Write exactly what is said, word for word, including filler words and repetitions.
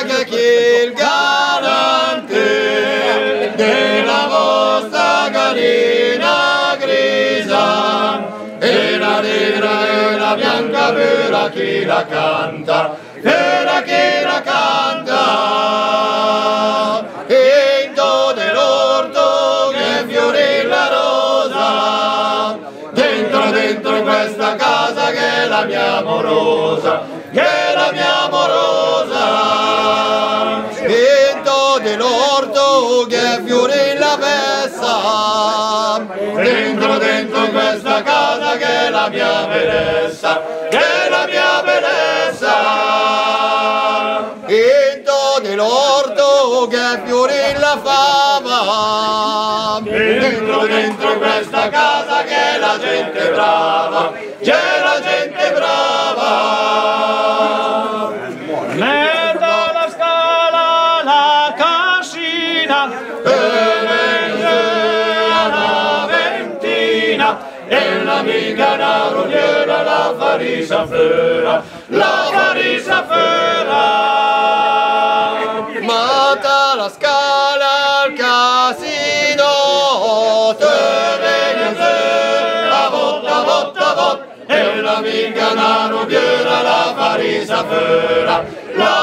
che chi il garante della vostra carina grisa e la negra e la bianca vera chi la canta, vera chi la canta, e in do dell'orto che fiorì la rosa, dentro dentro questa casa che è la mia amorosa, che è la mia amorosa, dentro dell'orto che fiorì la pessa, dentro dentro questa casa che è la mia bellezza, che è la mia bellezza, dentro dell'orto che fiorì la fava, dentro dentro questa casa che è la gente brava, c'è la gente brava. Merda la scala la cascina E venne alla ventina e l'amica la rugliera la farisa fera, la farisa fera. Mata la scala al casino, te venne a botta, botta, botta, e l'amica la rugliera la farisa fera, la